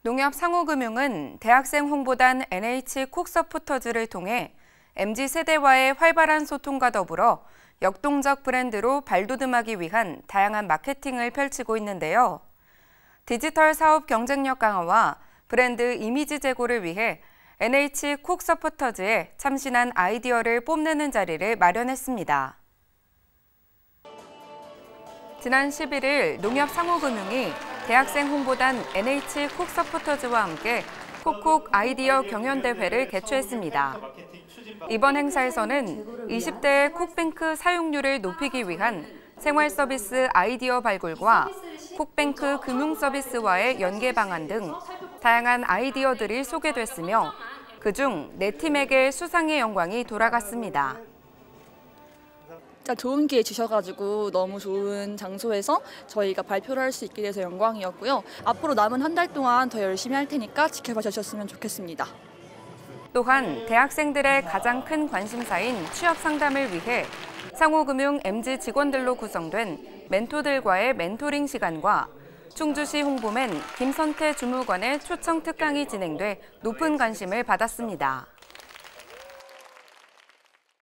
농협상호금융은 대학생 홍보단 NH콕서포터즈를 통해 MZ세대와의 활발한 소통과 더불어 역동적 브랜드로 발돋움하기 위한 다양한 마케팅을 펼치고 있는데요. 디지털 사업 경쟁력 강화와 브랜드 이미지 제고를 위해 NH콕서포터즈에 참신한 아이디어를 뽐내는 자리를 마련했습니다. 지난 11일 농협상호금융이 대학생 홍보단 NH콕서포터즈와 함께 콕콕 아이디어 경연대회를 개최했습니다. 이번 행사에서는 20대의 콕뱅크 사용률을 높이기 위한 생활서비스 아이디어 발굴과 콕뱅크 금융서비스와의 연계 방안 등 다양한 아이디어들이 소개됐으며 그중 4팀에게 수상의 영광이 돌아갔습니다. 진짜 좋은 기회 주셔가지고 너무 좋은 장소에서 저희가 발표를 할 수 있게 돼서 영광이었고요. 앞으로 남은 한 달 동안 더 열심히 할 테니까 지켜봐 주셨으면 좋겠습니다. 또한 대학생들의 가장 큰 관심사인 취업 상담을 위해 상호금융 MZ 직원들로 구성된 멘토들과의 멘토링 시간과 충주시 홍보맨 김선태 주무관의 초청 특강이 진행돼 높은 관심을 받았습니다.